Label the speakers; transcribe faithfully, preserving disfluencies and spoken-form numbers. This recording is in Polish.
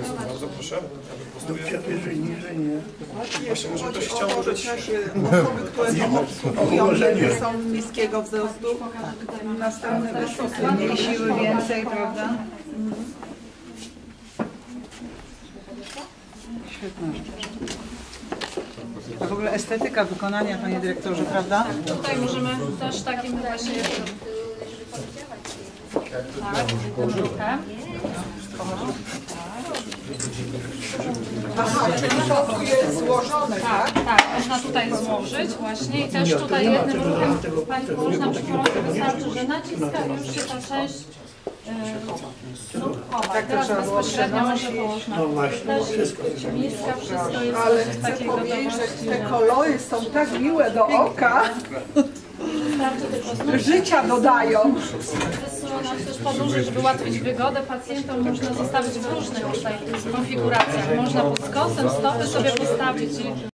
Speaker 1: Bardzo proszę.
Speaker 2: Dupcia wyżej, niżej, nie.
Speaker 1: Właśnie może ktoś chciał użyć...
Speaker 3: Osoby, które są obsługujące, są niskiego wzrostu, następne wysokie.
Speaker 4: Mniej siły, więcej, prawda? Świetna rzecz. A w ogóle estetyka wykonania, panie dyrektorze, prawda?
Speaker 5: Tutaj możemy też takim właśnie... Tak, jedną rukę.
Speaker 3: Aha, czyli to tu jest złożone, tak?
Speaker 5: Tak, tak, można tutaj złożyć właśnie i też tutaj jednym ruchem Pani położna przypomina, wystarczy, że naciska i już się ta część śrubkowa. Teraz bezpośrednio może położna.
Speaker 2: No właśnie,
Speaker 5: Też
Speaker 2: wszystko.
Speaker 5: miska, wszystko jest
Speaker 3: Ale
Speaker 5: coś
Speaker 3: chcę
Speaker 5: takiego
Speaker 3: powiedzieć,
Speaker 5: do
Speaker 3: że te kolory są tak miłe do oka,
Speaker 5: Wystarczy tylko znów
Speaker 3: życia dodają.
Speaker 5: wysunąć też podłużej, żeby ułatwić wygodę pacjentom. Można zostawić w różnych tutaj konfiguracjach. Można pod skosem stopy sobie postawić i